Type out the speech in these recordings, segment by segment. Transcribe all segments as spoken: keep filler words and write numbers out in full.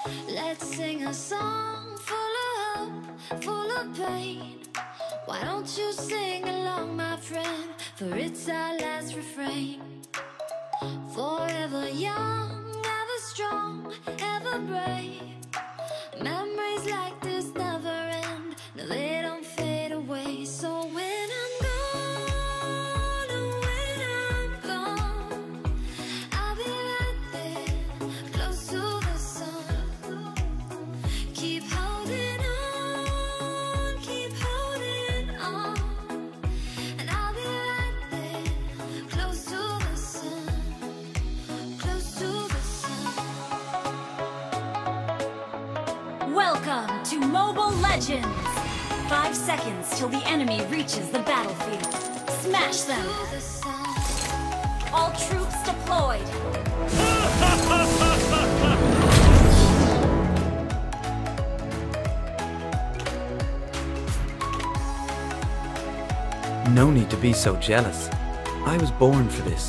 Let's sing a song full of hope, full of pain. Why don't you sing along, my friend? For it's our last refrain. Forever young, ever strong, ever brave. Memories like this never end. No, they don't fade away. So when I'm gone, oh, when I'm gone, I'll be right there, close to the sun. Keep holding on, keep holding on, and I'll be right there, close to the sun, close to the sun. Welcome to Mobile Legends! Five seconds till the enemy reaches the battlefield. Smash them! To the sun. All troops deployed! No need to be so jealous. I was born for this.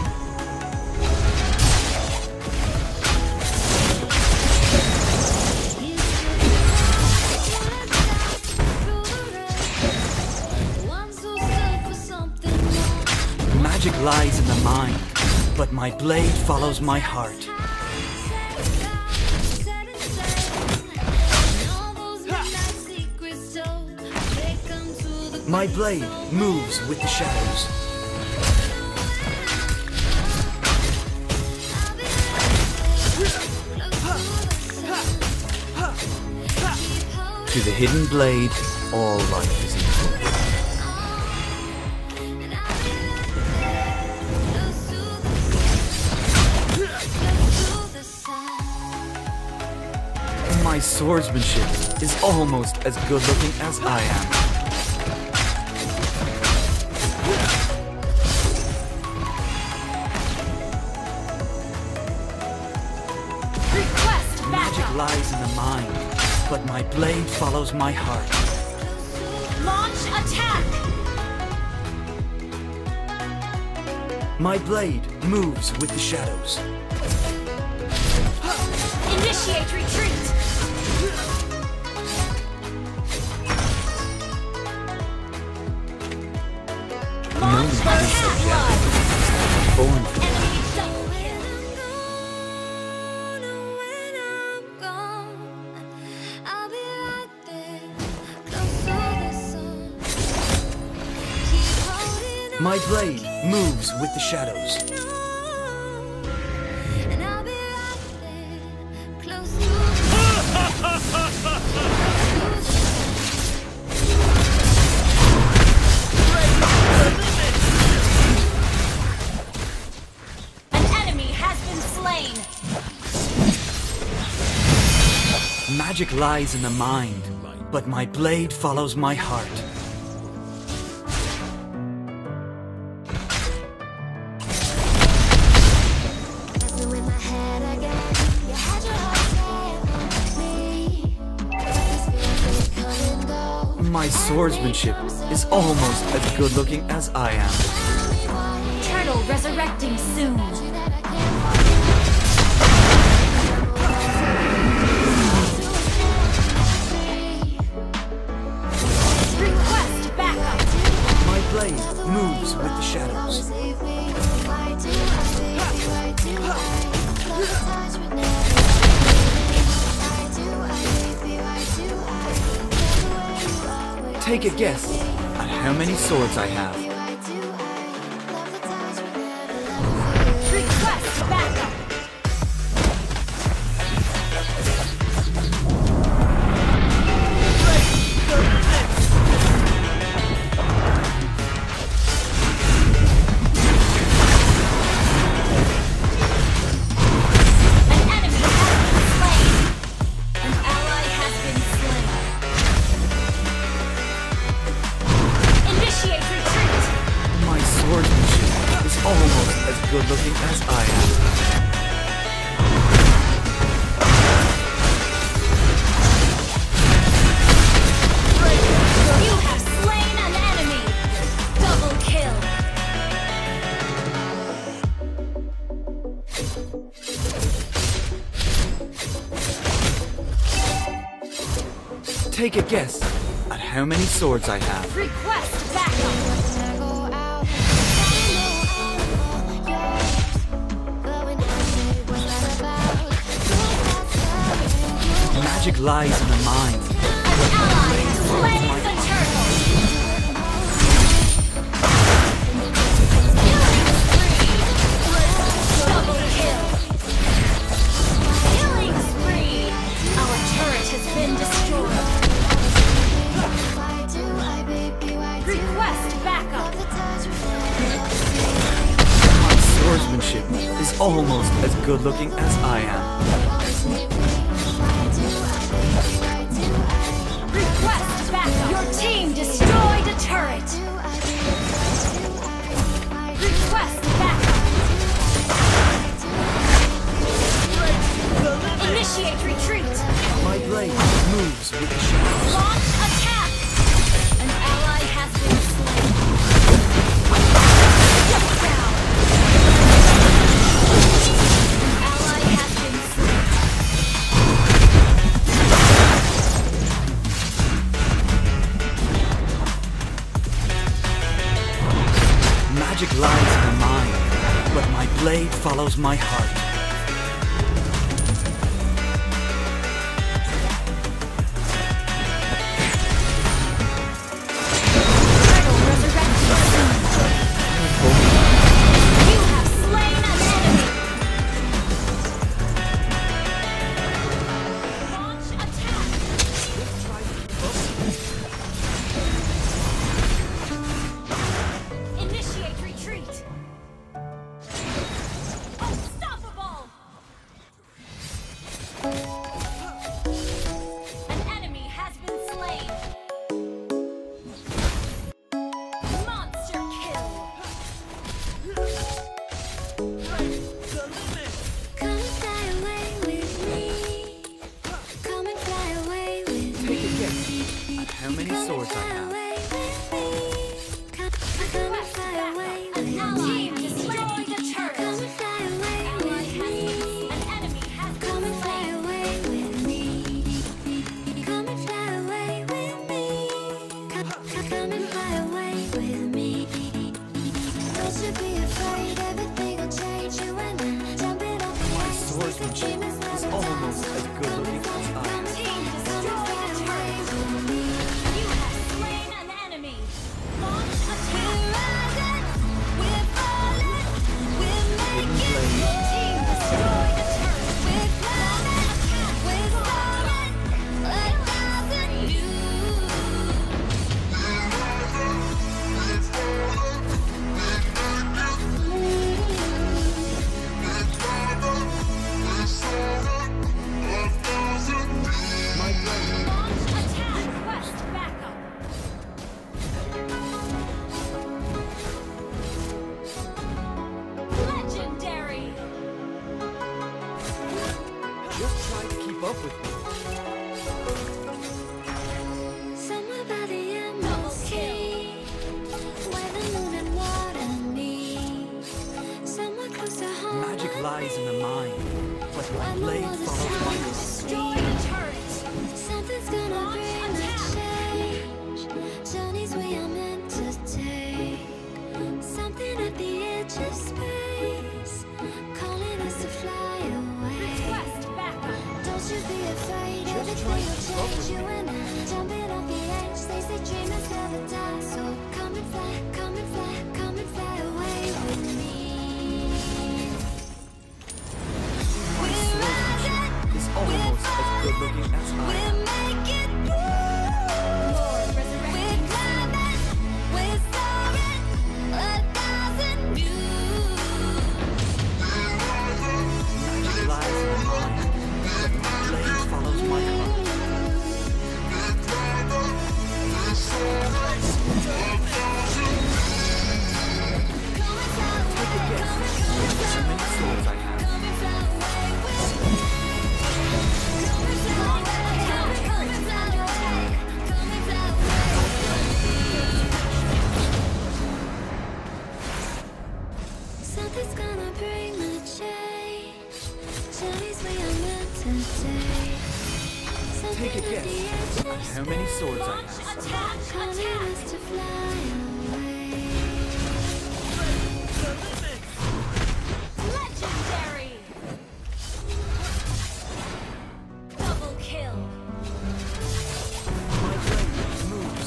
Magic lies in the mind, but my blade follows my heart. My blade moves with the shadows. To the hidden blade, all life is equal. My swordsmanship is almost as good looking as I am. Request Magic backup! lies in the mind, but my blade follows my heart. Launch attack! My blade moves with the shadows. Initiate retreat! No Launch need to be so attack! jealous. Born for this. Enemy double kill! When I'm gone, I'll be right there, close to the sun. Keep holding My blade moves with the shadows. on, and I'll be right there, close to the An enemy has been slain! Magic lies in the mind, but my blade follows my heart. messing with my head again. You had your heart set on me, but this feels like come and go. My swordsmanship is almost as good looking as I am. Turtle resurrecting soon! Request backup! My blade moves with the shadows. Take a guess at how many swords I have. Request backup! An enemy has been slain! An ally has been slain! Initiate retreat! Take a guess at how many swords I have. Request backup! Magic lies in the mind. An ally has slain the turtle! Double kill! Killing spree! Our turret has been destroyed. Request backup! My swordsmanship is almost as good looking as I am. Request backup! Your team destroyed a turret! Request backup! Initiate retreat! My blade moves with the shadows. Launch attack! An ally has been slain. Shut down! An ally has been slain. Magic lies in the mind, but my blade follows my heart. Turtle resurrecting soon. You have slain an enemy. Launch attack. Initiate retreat. Unstoppable. An enemy has been slain. Monster kill. Come and fly away with me. Come and fly away with me. Take a guess at how many swords I Fly have. away with me. Come, come and fly away with An me. ally destroyed a Come turret. and fly away Ally with has me. an enemy has Come been and fly slain. away with me. Come and fly away with me. Come, come, come and fly away with me. Don't you be afraid, everything will change. You and I jump it off the My edge. swordsmanship is almost as good looking as I am. Team destroyed a turret. You have slain an enemy. Launch attack. We're falling, we're Hidden making blade. Team destroyed a turret. We're climbing, we're soaring, a thousand views. My blade. Launch attack. Request backup. Legendary. Just try to keep up with me. Somewhere by the emerald sea, where the moon and water meet. Somewhere close to home. Magic lies in the mind, but my blade follows my heart. Destroyed a turret. Something's gonna bring a change. Journeys we are meant to take. Something at the edge of space, calling us to fly away. Request backup. Don't you be afraid, everything will change. You and I jumping off the edge. They say dreamers never die, so come and fly, come and fly, come and fly away with me. My swordsmanship is almost as good looking as I We're am. making moves. Lord We're resurrecting. climbing, we're soaring, a thousand views. Magic lies in the mind, but my blade follows my heart. Take a guess at how many swords I have. Come and fly away with me. Come and fly away, come and fly away, come and fly away. Something's gonna bring the change. Journeys we are meant to take. Take a guess at how many swords I Launch have. attack! Attack! Us to fly away. Legendary! Double kill! My blade moves.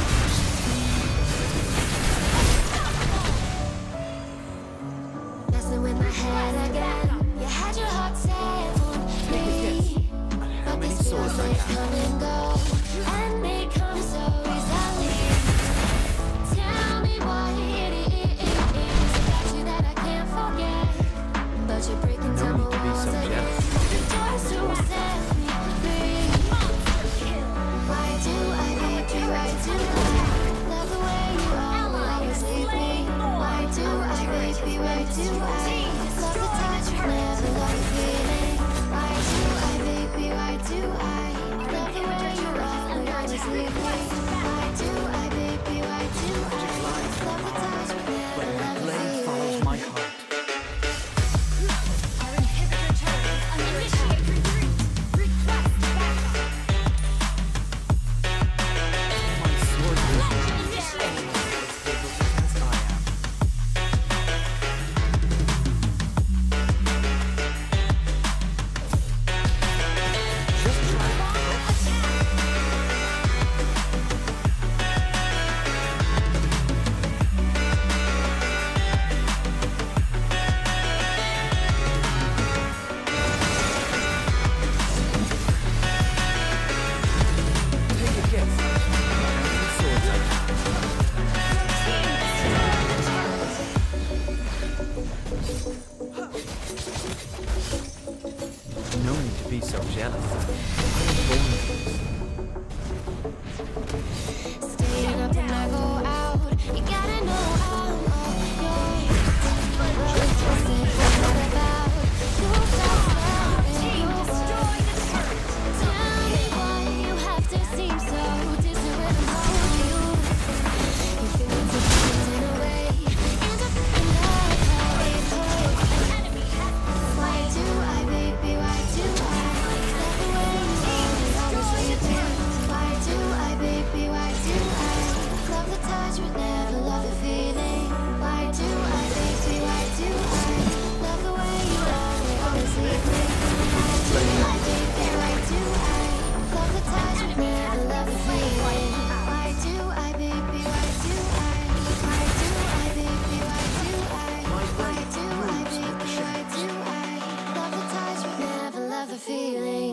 Messing with my head again. You had your heart set on me, At how but many this swords feels I like have. come and go, and they come so easily. Tell me what it is about you that I can't forget, but you're breaking No down need to be walls so again. jealous. Just to set me free. Monster kill! Why do I hate you? Why do I love the way you are? Will always leave me. Why do I hate you? Why do I love the touch but never love the feeling? Why do I hate you? Why do I love the way you are? Will always leave me. Why do I hate you? Why do I love the touch but never But my love the blade follows feeling? my heart. Our inhibitor turret is under attack. Initiate retreat! Request backup! My sword will Legendary! as I am. Just try. Take a guess at how many swords I have. No need to be so jealous. I am born for this. Staying up when I go out, you gotta know I'm all yours. What is it all about? You got Team, something destroy the turret! Tell me why you have to seem so distant when I'm holding you. Your fingertips drifting away, and I feel like how it hurts. Enemy has Why do I, baby? Why do I love the way you always, always leave me? Why do I, baby? Why do I love the touch but never love the feeling? Why do I, baby? Why do I love the way you always, always leave me? Why do I, baby? Why do I love the touch but never love the feeling? Why do I, baby? Why do I? Why do I, baby? Why do I? Why do I, baby? Why do I love the touch but never love the feeling?